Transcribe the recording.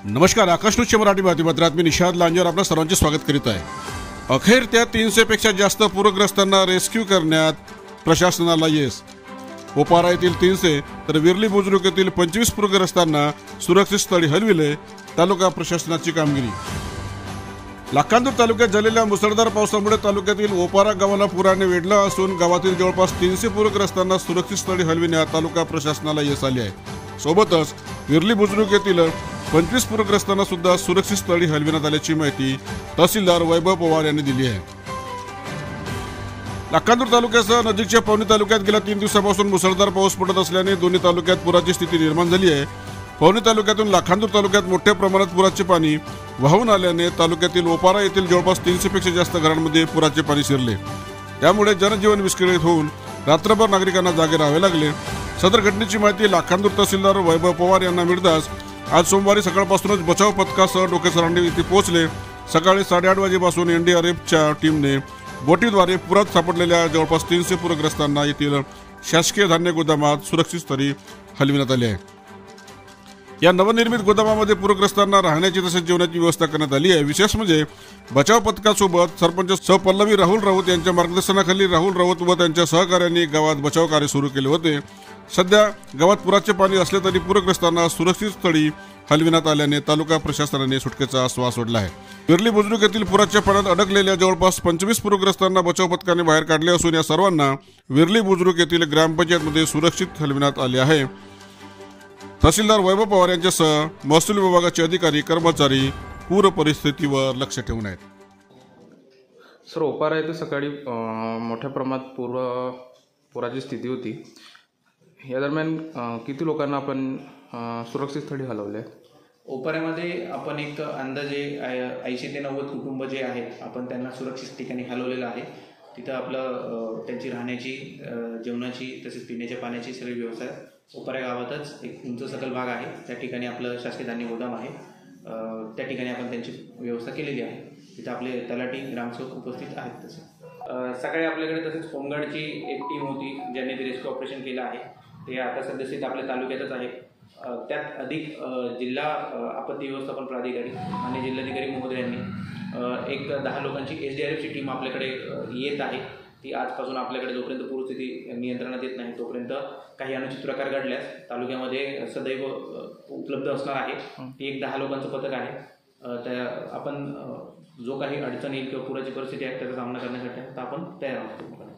नमस्कार, आकाश न्यूजच्या मराठी बातमीपत्रात मी निशाद लांजेर आपलं सर्वांचे स्वागत करीत आहे। अखेर त्या 300 पेक्षा जास्त पूरग्रस्तांना रेस्क्यू करण्यात प्रशासनाला यश। ओपारा येथील 300 तर विरली बुजुर्ग येथील 25 पूरग्रस्तांना सुरक्षित स्थळी हलविले। तालुका प्रशासनाची कामगिरी। लाखांदूर तालुक्यात झालेल्या मुसळधार पावसामुळे तालुक्यातील ओपारा गावाला पुराने वेढला असून गावातील जवळपास 300 पूरग्रस्तांना सुरक्षित स्थळी हलविण्यात तालुका प्रशासनाला यश आले आहे। सोबतच विरली बुजुर्ग येथील 25 पूरग्रस्तांना सुद्धा सुरक्षित स्थळी हलविण्यात आल्याची माहिती तहसीलदार वैभव पवार यांनी दिली आहे। लाखांदूर तालुक्यासह नजीकच्या पवनी तालुक्यात गेल्या 3 दिवसांपासून मुसळधार पाऊस पडत असल्याने दोन्ही तालुक्यात पुराची स्थिती निर्माण झाली आहे। पवनी तालुक्यातून लाखांदूर तालुक्यात मोठ्या प्रमाणात पुराचे पाणी वाहून आल्याने तालुक्यातील ओपारा येथील जवळपास 300 पेक्षा जास्त घरांमध्ये पुराचे पाणी शिरले। त्यामुळे जनजीवन विस्कळीत होऊन रात्रभर नागरिकांना जागे राहावे लागले। सदर घटनेची माहिती लाखांदूर तहसीलदार वैभव पवार यांना मिळताच आज सोमवारी सकाळपासूनच बचाव पथकासह डोकेसरांनी इथे पोहोचले। सकाळी 8:30 वाजेपासून एनडीआरएफच्या टीमने बोटीद्वारे पुरात सापडलेल्या जवळपास 300 पूरग्रस्तांना येथील शासकीय धान्य गोदामात सुरक्षित स्थळी हलविण्यात आले आहे। या नवनिर्मित गोदामामध्ये पूरग्रस्तांना राहण्याची तसेच जेवणाची व्यवस्था करण्यात आली आहे। विशेष म्हणजे बचाव पथकासोबत सरपंच सह पल्लवी राहुल राऊत यांच्या मार्गदर्शनाखाली राहुल राऊत व त्यांच्या सहकार्यांनी गावात बचाव कार्य सुरू केले होते। सध्या गावात पुराचे पाणी असले तरी पूरग्रस्तांना सुरक्षित स्थळी हलविण्यात आल्याने तालुका प्रशासनाने सुटकेचा श्वास सोडला आहे। विरली बुजुर्ग येथील पुराच्या पाण्यात अडकलेल्या जवळपास 25 पूरग्रस्तांना बचाव पथकाने बाहेर काढले असून या सर्वांना विरली बुजुर्ग येथील ग्रामपंचायतमध्ये सुरक्षित हलविण्यात आले आहे। तहसीलदार वैभव पवार यांच्यासह महसूल विभागाचे अधिकारी कर्मचारी पूर परिस्थितीवर लक्ष ठेवून आहेत। सर, ओपारा येथे सकाळी मोठ्या प्रमाणात पुराची स्थिती होती। या दरम्यान किती लोकांना आपण सुरक्षित स्थळी हलवले? ओपाऱ्यामध्ये आपण एक अंदाजे 80 ते 90 कुटुंब जे आहेत आपण त्यांना सुरक्षित ठिकाणी हलवलेलं आहे। तिथं आपलं त्यांची राहण्याची, जेवणाची तसेच पिण्याच्या पाण्याची सगळी व्यवस्था ओपारा गावातच एक उंच सकल भाग आहे, त्या ठिकाणी आपलं शासकीय धान्य गोदाम आहे। त्या ठिकाणी आपण त्यांची व्यवस्था केलेली आहे। तिथं आपले तलाठी, ग्रामसेवक उपस्थित आहेत। तसं सकाळी आपल्याकडे तसेच होमगार्डची एक टीम होती ज्यांनी ते रेस्क्यू ऑपरेशन केलं आहे। ते आता सध्या आपल्या तालुक्यातच आहे। त्यात अधिक जिल्हा आपत्ती व्यवस्थापन प्राधिकारी आणि जिल्हाधिकारी महोदय यांनी एक 10 लोकांची एसडीआरएफची टीम आपल्याकडे येत आहे। ती आजपासून आपल्याकडे जोपर्यंत पूरस्थिती नियंत्रणात येत नाही तोपर्यंत काही अनुचित प्रकार घडल्यास तालुक्यामध्ये सदैव उपलब्ध असणार आहे। ती एक 10 लोकांचं पथक आहे। त्या आपण जो काही अडचण येईल किंवा पुराची परिस्थिती आहे त्याचा सामना करण्यासाठी आपण तयार आहोत।